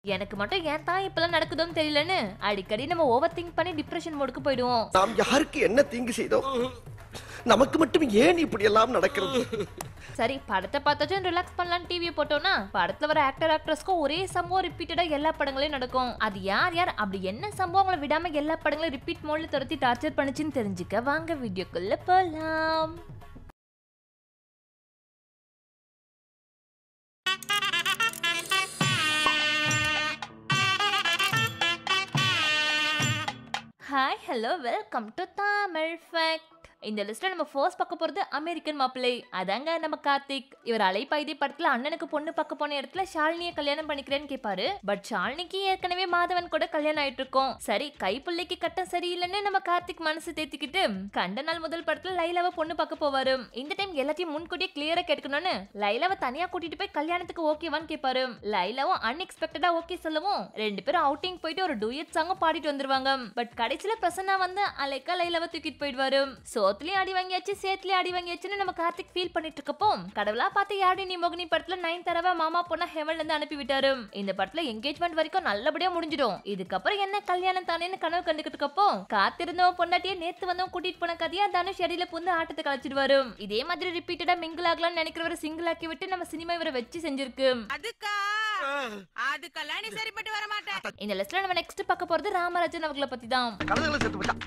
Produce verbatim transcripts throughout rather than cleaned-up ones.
எனக்கு மட்டும் ஏன் தான் இப்பெல்லாம் நடக்குதோன்னு தெரியலன்னு அடிக்கடி நம்ம ஓவர் திங்க் பண்ணி டிப்ரெஷன் மோடுக்கு போயிடுவோம். நாம் யாருக்கு என்ன தீங்கு செய்தோம், நமக்கு மட்டும் ஏன் இப்படி எல்லாம் நடக்கிறது? சரி, படத்தை பார்த்தாச்சும் ரிலாக்ஸ் பண்ணலான்னு டிவியை போட்டோம்னா படத்துல வர ஆக்டர் ஆக்ட்ரஸ்க்கும் ஒரே சம்பவம் ரிப்பீட்டடா எல்லா படங்களையும் நடக்கும். அது யார் யார் அப்படி என்ன சம்பவங்களை விடாம எல்லா படங்களையும் ரிப்பீட் மோட்ல துரத்தி டார்ச்சர் பண்ணுச்சுன்னு தெரிஞ்சுக்க வாங்க வீடியோக்குள்ள போலாம். Hi, hello, welcome to Tamil fact. இந்த லிஸ்ட்ல நம்ம ஃபர்ஸ்ட் பார்க்க போறது அமெரிக்கன் மாப்பிள்ளை. அதாங்க நம்ம கார்த்திக். இவர் அலைப்பாய்தி படத்துல அண்ணனுக்கு பொண்ணு பார்க்க போன இடத்துல ஷாலினியை கல்யாணம் பண்ணிக்கிறேன்னு கேட்பாரு. பட் ஷாலினிக்கு ஏற்கனவே மாதவன் கூட கல்யாணம் ஆயிட்டு இருக்கும். சரி, கைப்பிள்ளைக்கு கட்டம் சரியில்லைன்னு நம்ம கார்த்திக் மனசு தேத்திக்கிட்டு கண்ட நாள் முதல் படத்துல லைலாவை பொண்ணு பார்க்க போவாரு. இந்த டைம் எல்லாத்தையும் முன்கூட்டியே கிளியரா கேட்கணும்னு லைலாவை தனியா கூட்டிட்டு போய் கல்யாணத்துக்கு ஓகேவான்னு கேட்பாரு. லைலாவும் அன்எக்ஸ்பெக்டடா ஓகே சொல்லவும் ரெண்டு பேரும் அவுட்டிங் போயிட்டு ஒரு டூயட் சாங் பாடிட்டு வந்துருவாங்க. பட் கடைசியில பிரசன்னா வந்து அலைக்கா லைலாவை தூக்கிட்டு போயிடுவாரு. சோத்துலயும் அடி வாங்கியாச்சு, சேத்துலயும் அடி வாங்கியாச்சுன்னு நம்ம கார்த்திக் ஃபீல் பண்ணிட்டு இருக்கப்போ கடவுளா பார்த்து யாடி நீ மோகினி படத்துல நயன்தாராவை மாமா பொண்ணா ஹெவன்ல இருந்து அனுப்பி விட்டாரு. இந்த படத்துல என்கேஜ்மெண்ட் வரைக்கும் நல்லபடியா முடிஞ்சிடும். இதுக்கப்புறம் என்ன கல்யாணம் தானேன்னு கனவு கண்டுகிட்டு இருக்கப்போ காத்திருந்தவன் பொண்டாட்டியே நேத்து வந்தவன் கூட்டிட்டு போன கதையா தனுஷ் இடையில புந்து ஆட்டத்தை கழிச்சிடுவாரு. இதே மாதிரி ரிப்பீட்டடா மிங்கிள் ஆகலாம்னு நினைக்கிறவரை சிங்கிள் ஆக்கி விட்டு நம்ம சினிமா இவரை வச்சு செஞ்சிருக்கு. இந்த லிஸ்ட்ல நம்ம நெக்ஸ்ட் பார்க்க போறது ராமராஜன் அவர்களை பத்தி தான்.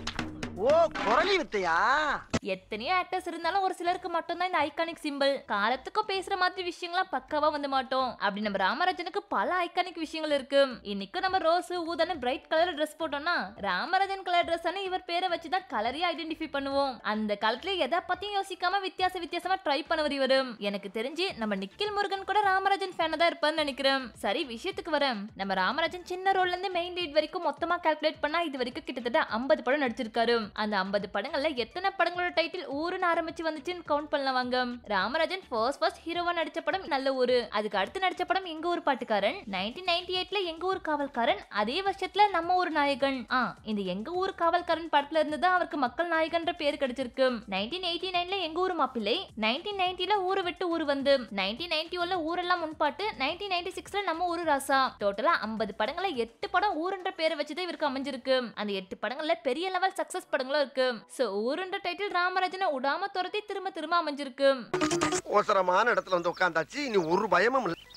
ஓ, குரலி வித்தையா? எத்தனையோ ஆக்டர்ஸ் இருந்தாலும் ஒரு சிலருக்கு மட்டும் தான் இந்த ஐகானிக் சிம்பிள். காலத்துக்கும் பேசுற மாதிரி விஷயங்கள்லாம் பக்காவா வந்து மாட்டோம். அப்படி நம்ம ராமராஜனுக்கு பல ஐகானிக் விஷயங்கள் இருக்கு. இன்னைக்கு நம்ம ரோஸ் ஊதான பிரைட் கலர் ட்ரெஸ் போட்டோம்னா ராமராஜன் கலர் ட்ரெஸ் இவர் பேரை வச்சுதான் கலரையே ஐடென்டிஃபை பண்ணுவோம். அந்த காலத்துல எதை பத்தியும் யோசிக்காம வித்தியாச வித்தியாசமா ட்ரை பண்ணவர் இவரு. எனக்கு தெரிஞ்சு நம்ம நிக்கில் முருகன் கூட ராமராஜன் ஃபேனா தான் இருப்பான்னு நினைக்கிறேன். சரி, விஷயத்துக்கு வரேன். நம்ம ராமராஜன் சின்ன ரோல்ல இருந்து மெயின் லீட் வரைக்கும் மொத்தமா கால்குலேட் பண்ணா இது வரைக்கும் கிட்டத்தட்ட ஐம்பது படம் நடிச்சிருக்காரு. அந்த ஐம்பது படங்கள்ல எத்தனை படங்களோட டைட்டில் ஊருன்னு ஆரம்பிச்சு வந்துச்சுன்னு கவுண்ட் பண்ணலாம் வாங்க. ராமராஜன் ஃபர்ஸ்ட் ஃபர்ஸ்ட் ஹீரோவா நடிச்ச படம் நல்ல ஊரு. அதுக்கு அடுத்து நடிச்ச படம் எங்க ஊர் பாட்டுக்காரன். நைன்டீன் நைன்டி எயிட்ல எங்க ஊர் காவல்காரன். அதே வருஷத்துல நம்ம ஊர் நாயகன். ஆ இந்த எங்க ஊர் காவல்காரன் படத்துல இருந்து தான் அவருக்கு மக்கள் நாயகன்ற பேர் கிடைச்சிருக்கு. நைன்டீன் எயிட்டி நைன்ல எங்க ஊர் மாப்பிள்ளை. நைன்டீன் நைன்டில ஊரு விட்டு ஊரு வந்து. நைன்டீன் நைன்டி ஒன்ல ஊரெல்லாம் முன்பாட்டு. நைன்டீன் நைன்டி சிக்ஸ்ல நம்ம ஊரு ராசா. டோட்டலா ஐம்பது படங்கள எட்டு படம் ஊருன்ற பேரை வச்சுதான் இவருக்கு அமைஞ்சிருக்கு. அந்த எட்டு படங்கள்ல பெரிய லெவல் சக்சஸ் படங்களும் இருக்கு. சோ ஊருன்ற டைட்டில் ராமராஜனை உடாம துரத்தி திரும்ப திரும்ப அமைஞ்சிருக்கு. ஓசரமான இடத்துல வந்து உட்கார்ந்தாச்சு, இனி ஒரு பயமும் இல்ல.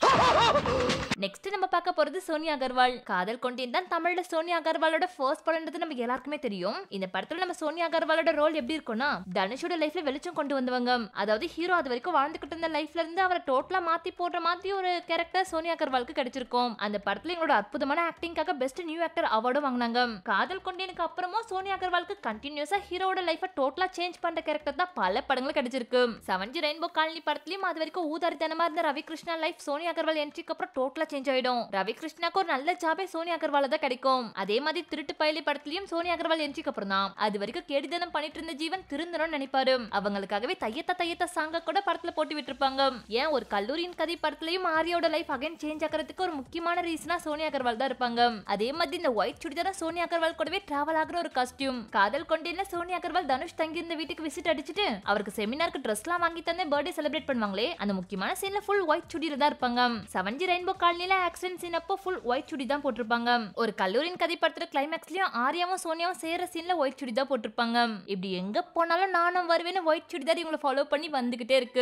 நெக்ஸ்ட் நம்ம பார்க்க போறது சோனியா அகர்வால். காதல் கொண்டேன் தான் தமிழ்ல சோனியா அகர்வாலோட ஃபர்ஸ்ட் படம்ன்றது நமக்கு எல்லாருக்குமே தெரியும். இந்த படத்துல நம்ம சோனியா அகர்வாலோட ரோல் எப்படி இருக்கும்னா தனுஷோட லைஃப்ல வெளிச்சம் கொண்டு வந்தவங்க. அதாவது ஹீரோ அது வரைக்கும் வாழ்ந்துகிட்டு இருந்த லைஃப்ல இருந்து அவரை டோட்டலா மாத்தி போடுற மாதிரி ஒரு கேரக்டர் சோனியா அகர்வாலுக்கு கிடைச்சிருக்கும். அந்த படத்துல எங்களோட அற்புதமான ஆக்டிங்காக பெஸ்ட் நியூ ஆக்டர் அவார்டும் வாங்கினாங்க. காதல் கொண்டேனுக்கு அப்புறமும் சோனியா அகர்வாலுக்கு கண்டினியூஸா ஹீரோட லைஃபை டோட்டலா சேஞ்ச் பண்ற கேரக்டர் தான் பல படங்கள் கிடைச்சிருக்கு. செவன்ஜி ரெயின்போ காலனி படத்துலயும் அது வரைக்கும் ஊதாரித்தனமா இருந்த ரவி கிருஷ்ணா லைஃப் சோனியா அகர்வால் என்ட்ரிக்கு அப்புறம் டோட்டலா சேஞ்ச் ஆயிடும். ரவி கிருஷ்ணாக்கு ஒரு நல்ல ஜாபே சோனியா அகர்வால தான் கிடைக்கும். அதே மாதிரி திருட்டு பயலி படத்திலயும் சோனியா அகர்வால் என்ட்ரிக்கு அப்புறம் தான் அது வரைக்கும் கேடிதனம் பண்ணிட்டு இருந்த ஜீவன் திருந்தணும்னு நினைப்பாரு. அவங்களுக்காகவே தையத்த தையத்த சாங்க கூட படத்துல போட்டு விட்டுருப்பாங்க. ஏன் ஒரு கல்லூரியின் கதை படத்திலயும் ஆரியோட லைஃப் அகைன் சேஞ்ச் ஆகிறதுக்கு ஒரு முக்கியமான ரீசனா சோனியா அகர்வால் தான் இருப்பாங்க. அதே மாதிரி இந்த ஒயிட் சுடிதார சோனியா அகர்வால் கூடவே டிராவல் ஆகிற ஒரு காஸ்டியூம். காதல் கொண்டேன்ல சோனியா அகர்வால் தனுஷ் தங்கி இருந்த வீட்டுக்கு விசிட் அடிச்சுட்டு அவருக்கு செமினாருக்கு ட்ரெஸ் எல்லாம் வாங்கி தந்து பர்த்டே செலிப்ரேட் பண்ணுவாங்களே அந்த முக்கியமான சீன்ல ஃபுல் ஒயிட் சுடில தான் இருப்பாங்க. செவன்ஜி ரெயின்போ காலனில ஆக்சிடென்ட் சீன் அப்போ ஃபுல் ஒயிட் சுடி தான் போட்டிருப்பாங்க. ஒரு கல்லூரியின் கதை படத்துல கிளைமேக்ஸ்லயும் ஆரியாவும் சோனியாவும் சேர சீன்ல ஒயிட் சுடி தான் போட்டிருப்பாங்க. இப்படி எங்க போனாலும் நானும் வருவேன்னு ஒயிட் சுடிதார் இவங்களை ஃபாலோ பண்ணி வந்துகிட்டே இருக்கு.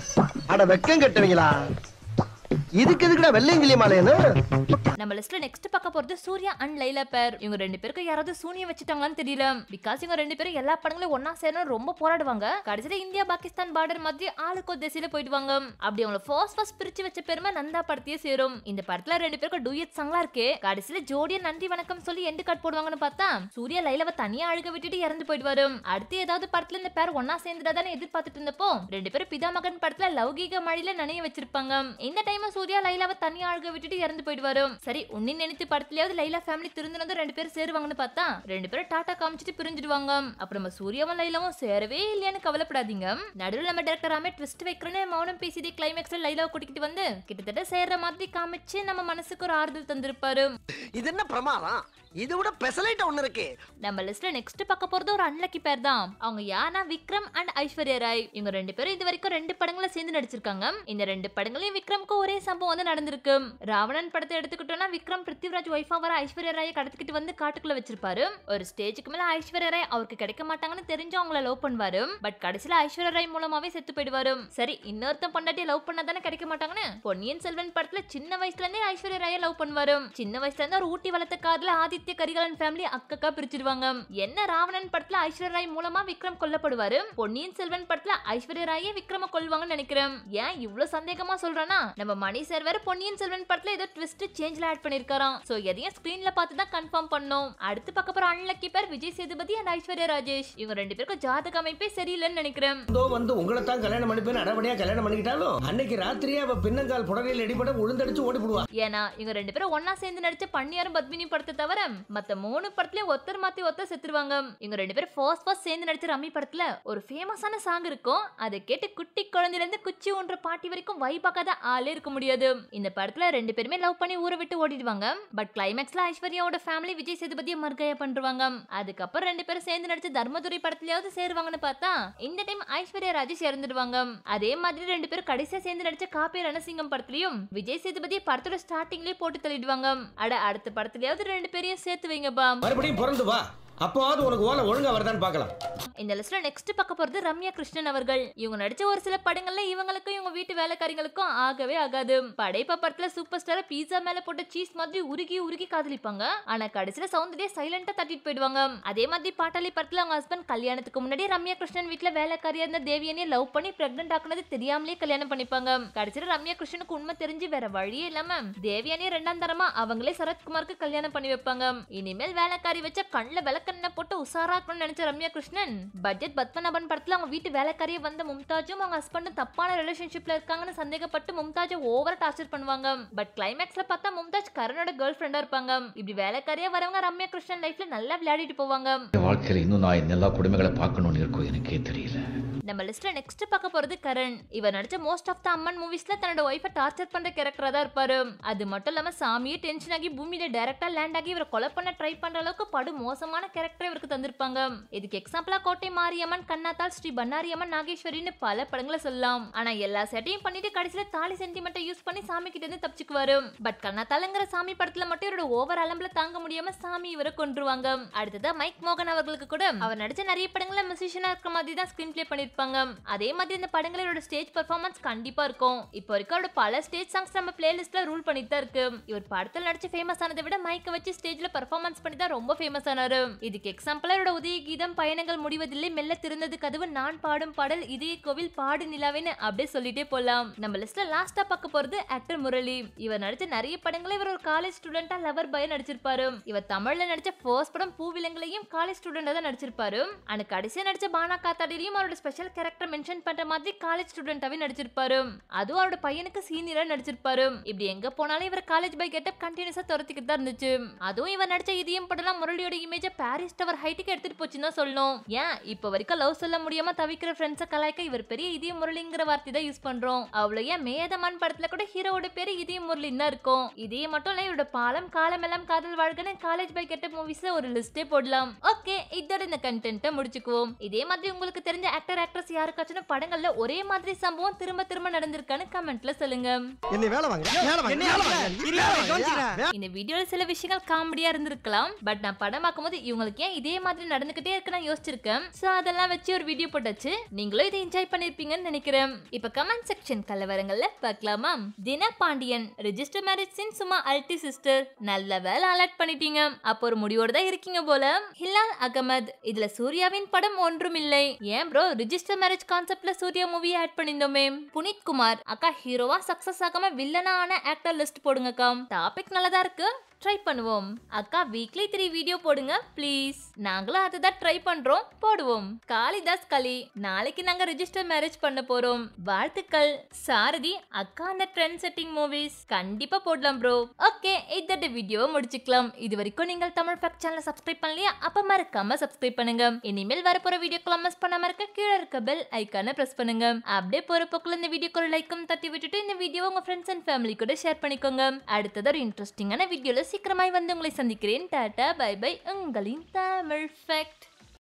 அட வெக்கம் கட்டுவீங்களா? இதுக்கு எதுக்குடா வெள்ளையங்கிலி மாலையன்னு? நம்ம லிஸ்ட்ல நெக்ஸ்ட் பார்க்க போறது சூர்யா அண்ட் லைலா பேர். இவங்க ரெண்டு பேருக்கு யாராவது சூனியம் வச்சுட்டாங்களான்னு தெரியல. பிகாஸ் இவங்க ரெண்டு பேரும் எல்லா படங்களும் ஒன்னா சேரணும் ரொம்ப போராடுவாங்க. கடைசியில இந்தியா பாகிஸ்தான் பார்டர் மாதிரி ஆளுக்கோ திசையில போயிடுவாங்க. அப்படி அவங்கள ஃபர்ஸ்ட் ஃபர்ஸ்ட் பிரிச்சு வச்ச பெருமை நந்தா படத்தையே சேரும். இந்த படத்துல ரெண்டு பேருக்கு டூயட் சாங்லாம் இருக்கு. கடைசியில ஜோடியா நன்றி வணக்கம் சொல்லி எண்டு கார்டு போடுவாங்கன்னு பார்த்தா சூர்யா லைலாவை தனியா அழுக விட்டுட்டு இறந்து போயிடுவாரு. அடுத்து ஏதாவது படத்துல இந்த பேர் ஒன்னா சேர்ந்துடாதானே எதிர்பார்த்துட்டு இருந்தப்போ ரெண்டு பேரும் பிதா மகன் படத்துல லௌகீக மழையில நனைய வச்சிருப்பாங்க. இந்த டைம் சூர்யா லைலாவை தனியா அழுக விட்டுட்டு இறந்து போயிடுவாரு. சரி, உன்னை நினைத்து படத்துலயாவது லைலா ஃபேமிலி திருந்தினதும் ரெண்டு பேரும் சேருவாங்கன்னு பார்த்தா ரெண்டு பேரும் டாடா காமிச்சிட்டு பிரிஞ்சிடுவாங்க. அப்புறம் நம்ம சூர்யாவும் லைலாவும் சேரவே இல்லையான்னு கவலைப்படாதீங்க. நடுவில் நம்ம டைரக்டர் ஆமே ட்விஸ்ட் வைக்கிறேன்னு மௌனம் பேசிதே கிளைமேக்ஸ்ல லைலாவை கூட்டிக்கிட்டு வந்து கிட்டத்தட்ட சேர்ற மாதிரி காமிச்சு நம்ம மனசுக்கு ஒரு ஆறுதல் தந்திருப்பாரு. இது என்ன பிரமாதம்? இது விட பெசலைட் ஒண்ணு இருக்கு. நம்ம லிஸ்ட்ல நெக்ஸ்ட் பார்க்க போறது ஒரு அன்லக்கி பேர் தான். அவங்க யானா விக்ரம் அண்ட் ஐஸ்வர்யா ராய். இவங்க ரெண்டு பேரும் இது வரைக்கும் ரெண்டு படங்கள சேர்ந்து நடிச்சிருக்காங்க. இந்த ரெண்டு படங்களையும் விக்ரம்க்கு ஒரே சம்பவம் வந்து நடந்திருக்கு. ராவணன் படத்தை எடுத்துக்கிட்டோம்னா விக்ரம் பிருத்திவிராஜ் வைஃபா வர ஐஸ்வர்யா ராயை கடத்திக்கிட்டு வந்து காட்டுக்குள்ள வச்சிருப்பாரு. ஒரு ஸ்டேஜுக்கு மேல ஐஸ்வர்யா ராய் அவருக்கு கிடைக்க மாட்டாங்கன்னு தெரிஞ்சு அவங்கள லவ் பண்ணுவாரு. பட் கடைசியில ஐஸ்வர்யா ராய் மூலமாவே செத்து போயிடுவாரு. சரி, இன்னொருத்தன் பொண்டாட்டி லவ் பண்ணாதானே கிடைக்க மாட்டாங்கன்னு பொன்னியின் செல்வன் படத்துல சின்ன வயசுல இருந்தே ஐஸ்வர்யா ராயை லவ் பண்ணுவாரு. சின்ன வயசுல இருந்து ஒரு ஊட்டி வளர்த்த கார்ல ஆதித்ய கரிகாலன் ஃபேமிலி அக்கக்கா பிரிச்சிடுவாங்க. என்ன ராவணன் படத்துல ஐஸ்வர்யா ராய் மூலமா விக்ரம் கொல்லப்படுவாரு. பொன்னியின் செல்வன் படத்துல ஐஸ்வர்யா ராயே விக்ரம கொல்வாங்கன்னு நினைக்கிறேன். ஏன் இவ்வளவு சந்தேகமா சொல்றேன்னா, நம்ம மணி சார் வேற பொன்னியின் செல்வன் படத்துல ஏதோ ட்விஸ்ட் சேஞ்ச்ல ஆட் பண்ணிருக்காராம். சோ எதையும் ஸ்கிரீன்ல பார்த்து தான் கன்ஃபார்ம் பண்ணோம். அடுத்து பார்க்க போற unlucky pair Vijay Sethupathi and Aishwarya Rajesh. இவங்க ரெண்டு பேருக்கும் ஜாதக அமைப்பே சரியில்லைன்னு நினைக்கிறேன். இதோ வந்து உங்களை தான் கல்யாணம் பண்ணிப்பேன் அடபடியா கல்யாணம் பண்ணிக்கிட்டாலும் அன்னைக்கு ராத்திரியே அவ பின்னங்கால் புடவையில் அடிபட உளுந்தடிச்சு ஓடி போடுவா. ஏன்னா இவங்க ரெண்டு பேரும் ஒன்னா சேர்ந்து நடிச்ச பன்னியாரும் பத்மினி படத்தை தவிர மத்த மூணு படத்துலயும் ஒருத்தர் மாத்தி ஒருத்தர் செத்துருவாங்க. இவங்க ரெண்டு பேரும் ஃபர்ஸ்ட் ஃபர்ஸ்ட் சேர்ந்து நடிச்ச ரம்மி படத்துல ஒரு ஃபேமஸான சாங் இருக்கும். அதை கேட்டு குட்டி குழந்தையில இருந்து குச்சி ஒன்ற பாட்டி வரைக்கும் வைபாக்காத ஆளே இருக்க முடியாது. இந்த படத்துல ரெண்டு பேருமே லவ் பண்ணி ஊரை விட்டு ஓடிடுவாங்க. பட் கிளைமேக்ஸ்ல ஐஸ்வர்யாவோட ஃபேமிலி விஜய் சேதுபதியை மர்கையா பண்றாங்க. அதுக்கப்புறம் ரெண்டு பேரும் சேர்ந்து நடிச்ச தர்மதுரை படத்துலயாவது சேருவாங்கன்னு பார்த்தா இந்த டைம் ஐஸ்வர்யா ராஜேஷ் இறந்துடுவாங்க. அதே மாதிரி ரெண்டு பேரும் கடைசியா சேர்ந்து நடிச்ச காப்பி ரணசிங்கம் படத்துலயும் விஜய் சேதுபதி படத்தோட ஸ்டார்டிங்லயே போட்டு தள்ளிடுவாங்க. அட அடுத்த படத்துலயாவது ரெண்டு பேரையும் சேர்த்து வைங்கப்பா. மறுபடியும் பிறந்து வா, அப்போது உனக்கு ஓலை ஒழுங்கா வருதான்னு பார்க்கலாம். இந்த லிஸ்ட்ல நெக்ஸ்ட் பார்க்க போறது ரம்யா கிருஷ்ணன் அவர்கள். இவங்க நடிச்ச ஒரு சில படங்கள்ல இவங்களுக்கும் இவங்க வீட்டு வேலைக்காரிகளுக்கும் ஆகவே ஆகாது. படைப்பா படத்துல சூப்பர் ஸ்டார் பீஸா மேல போட்ட சீஸ் மாதிரி உருகி உருகி காதலிப்பாங்க. ஆனா கடைசியில சௌந்தர்யா சைலண்டா தட்டிட்டு போயிடுவாங்க. அதே மாதிரி பாட்டாளி படத்துல அவங்க ஹஸ்பண்ட் கல்யாணத்துக்கு முன்னாடி ரம்யா கிருஷ்ணன் வீட்டுல வேலைக்காரியா இருந்த தேவியனே லவ் பண்ணி பிரெக்னன்ட் ஆக்குனது தெரியாமலே கல்யாணம் பண்ணிப்பாங்க. கடைசியில ரம்யா கிருஷ்ணனுக்கு உண்மை தெரிஞ்சு வேற வழியே இல்லாம தேவியனே ரெண்டாம் தரமா அவங்களே சரத்குமாருக்கு கல்யாணம் பண்ணி வைப்பாங்க. இனிமேல் வேலைக்காரி வச்ச கண்ணுல விளக்கண்ண போட்டு உசாராக்கணும்னு நினைச்ச ரம்யா கிருஷ்ணன் பட்ஜெட் பத்மநாபன் படத்துல அவங்க வீட்டு வேலைக்காரியே வந்த மும்தாஜும் அவங்க ஹஸ்பண்டும் தப்பான ரிலேஷன்ஷிப்ல இருக்காங்கன்னு சந்தேகப்பட்டு மும்தாஜை ஓவரா டார்ச்சர் பண்ணுவாங்க. பட் கிளைமேக்ஸ்ல பார்த்தா மும்தாஜ் கரனோட கேர்ள் ஃப்ரெண்டா இருப்பாங்க. இப்படி வேலைக்காரியா வரவங்க ரம்யா கிருஷ்ணன் லைஃப்ல நல்லா விளையாடிட்டு போவாங்க. வாழ்க்கையில இன்னும் நான் எல்லா குடும்பங்களை பார்க்கணும்னு இருக்கும் எனக்கே தெரியல. நம்ம லிஸ்ட்ல நெக்ஸ்ட் பார்க்க போறது கரண். இவர் நடிச்ச மோஸ்ட் ஆஃப் த அம்மன் மூவிஸ்ல தன்னோட ஒய்ஃபை டார்ச்சர் பண்ற கேரக்டரா தான் இருப்பாரு. அது மட்டும் இல்லாம சாமியே டென்ஷன் ஆகி பூமியில டைரக்டா லேண்ட் ஆகி இவரை கொலை பண்ண ட்ரை பண்ற அளவுக்கு படு மோசமான கேரக்டர் இவருக்கு தந்திருப்பாங்க. இதுக்கு எக்ஸாம்பிளா கோட்டை மாரியம்மன், கண்ணாத்தாள், ஸ்ரீ பண்ணாரியம்மன், நாகேஸ்வரின்னு பல படங்களை சொல்லலாம். ஆனா எல்லா செட்டையும் பண்ணிட்டு கடைசியில தாலி சென்டிமெண்ட்டை யூஸ் பண்ணி சாமி கிட்ட இருந்து தப்பிச்சுக்குவாரு. பட் கண்ணாத்தாளுங்கிற சாமி படத்துல மட்டும் இவரோட ஓவர் அலம்பல தாங்க முடியாம சாமி இவரை கொன்றுவாங்க. அடுத்ததா மைக் மோகன் அவர்களுக்கு கூட அவர் நடிச்ச நிறைய படங்கள்ல மியூசிஷியனா இருக்கிற மாதிரி தான் ஸ்கிரீன் பிளே பண்ணிருப்பாங்க. அதே மாதிரி இந்த படங்களோட ஸ்டேஜ் பெர்ஃபார்மன்ஸ் கண்டிப்பா இருக்கும். இப்போ வரைக்கும் அவரோட பல ஸ்டேஜ் சாங்ஸ் நம்ம பிளேலிஸ்ட்ல ரூல் பண்ணிட்டு தான் இருக்கு. இவர் படத்துல நடிச்ச ஃபேமஸ் ஆனதை விட மைக்க வச்சு ஸ்டேஜ்ல பெர்ஃபார்மன்ஸ் பண்ணி தான் ரொம்ப ஃபேமஸ் ஆனாரு. இதுக்கு எக்ஸாம்பிளா இவரோட உதய கீதம், பயணங்கள் முடிவதில்லை, மெல்ல திறந்தது கதவு, நான் பாடும் பாடல், இதய கோவில், பாடு நிலாவேன்னு அப்படியே சொல்லிட்டே போலாம். நம்ம லிஸ்ட்ல லாஸ்டா பார்க்க போறது ஆக்டர் முரளி. இவர் நடிச்ச நிறைய படங்களை இவர் ஒரு காலேஜ் ஸ்டூடெண்டா லவர் பாய் நடிச்சிருப்பாரு. இவர் தமிழ்ல நடிச்ச ஃபர்ஸ்ட் படம் பூவிலங்களையும் காலேஜ் ஸ்டூடெண்டா தான் நடிச்சிருப்பாரு. ஆனா கடைசியா நடிச்ச பானா காத்தாடிலையும் அவரோட ஸ்பெஷல் கேரக்டர் மென்ஷன் பண்ற மாதிரி காலேஜ் ஸ்டூடெண்டாவே நடிச்சிருப்பாரு. அதுவும் அவரோட பையனுக்கு சீனியரா நடிச்சிருப்பாரு. இப்படி எங்க போனாலும் இவர் காலேஜ் பை கெட்டப் கண்டினியூஸா துரத்திக்கிட்டு தான் இருந்துச்சு. அதுவும் இவர் நடிச்ச இதயம் படலாம் முரளியோட இமேஜ் பாரிஸ் டவர் ஹைட்டுக்கு எடுத்துட்டு போச்சுன்னு தான் சொல்லணும். ஏன் இப்ப வரைக்கும் லவ் சொல்ல முடியாம தவிக்கிற ஃப்ரெண்ட்ஸை கலாய்க்க இவர் பெரிய இதயம் முரளிங்கிற வார்த்தை தான் யூஸ் பண்றோம். அவ்வளவு ஏன் மேதமான் படத்துல கூட ஹீரோட பேரு இதயம் முரளின்னு தான் இருக்கும். இதே மட்டும் இல்ல இவரோட பாலம் காலமெல்லாம் காதல் வாழ்கன்னு காலேஜ் பை கெட்டப் மூவிஸ்ல ஒரு லிஸ்டே போடலாம். ஓகே, இதோட இந்த கண்டென்ட்டை முடிச்சுக்குவோம். இதே மாதிரி உங்களுக்கு தெரிஞ்ச ஆக்டர் ஆக்ட்ரஸ் யாருக்காச்சும் படங்கள்ல ஒரே மாதிரி சம்பவம் திரும்ப திரும்ப நடந்திருக்கான்னு கமெண்ட்ல சொல்லுங்க. என்ன வேலை வாங்க வேலை வாங்க. இந்த வீடியோல சில விஷயங்கள் காமெடியா இருந்திருக்கலாம். பட் நான் படம் பார்க்கும்போது இவங்களுக்கு ஏன் இதே மாதிரி நடந்துகிட்டே இருக்கு நான் யோசிச்சிருக்கேன். சோ அதெல்லாம் வச்சு ஒரு வீடியோ போட்டாச்சு. நீங்களும் இதை என்ஜாய் பண்ணிருப்பீங்கன்னு நினைக்கிறேன். இப்ப கமெண்ட் செக்ஷன் கலவரங்கள்ல பார்க்கலாமா? தின பாண்டியன் ரெஜிஸ்டர் மேரேஜ் சீன் சும்மா அல்டி சிஸ்டர், நல்ல வேலை அலர்ட் பண்ணிட்டீங்க. அப்போ ஒரு முடிவோட தான் இருக்கீங்க போல. ஹிலால் அகமது, இதுல சூர்யாவின் படம் ஒன்றும் இல்லை. ஏன் ப்ரோ ரெஜிஸ்டர் மேரேஜ் கான்செப்ட்ல சூர்யா மூவி ஆட் பண்ணிருந்தோமே. புனித் குமார், அக்கா ஹீரோவா சக்சஸ் ஆகாம வில்லனா ஆன ஆக்டர் லிஸ்ட் போடுங்கக்கா. டாபிக் நல்லதா இருக்கு, ட்ரை பண்ணுவோம். அக்கா வீக்லி த்ரீ வீடியோ போடுங்க ப்ளீஸ். நாங்களும் அதுதான் ட்ரை பண்றோம், போடுவோம். காளிதாஸ் கலி, நாளைக்கு நாங்க ரெஜிஸ்டர் மேரேஜ் பண்ண போறோம், வாழ்த்துக்கள். சாரதி, அக்கா அந்த ட்ரெண்ட் செட்டிங் மூவிஸ் கண்டிப்பா போடலாம் ப்ரோ. ஓகே, இதோட வீடியோவை முடிச்சுக்கலாம். இது வரைக்கும் நீங்கள் தமிழ் ஃபேக்ட் சேனலை சப்ஸ்கிரைப் பண்ணலையா? அப்ப மறக்காம சப்ஸ்கிரைப் பண்ணுங்க. இனிமேல் வரப்போற வீடியோக்குள்ள மிஸ் பண்ணாம இருக்க கீழே இருக்க பெல் ஐக்கானை பிரஸ் பண்ணுங்க. அப்படியே போற போக்குல இந்த வீடியோக்கு ஒரு லைக்கும் தட்டி விட்டுட்டு இந்த வீடியோ உங்க ஃப்ரெண்ட்ஸ் அண்ட் ஃபேமிலி கூட ஷேர் பண்ணிக்கோங்க. அடுத்தது ஒரு இன்ட்ரெஸ்டிங்கான வீடியோல சீக்கிரமாய் வந்து உங்களை சந்திக்கிறேன். டாடா பை பை, உங்களின் தமிழ் ஃபேக்ட்.